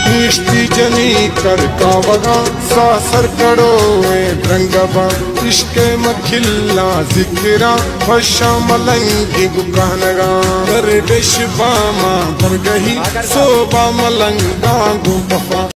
इष्टि जनी कर का वगा सासर करो रंगबा इश्के मखिल्ला जिक्रा फशा मलंगी गुकानगा कर देश बामा दरगही सोबा मलंगा गु बफा।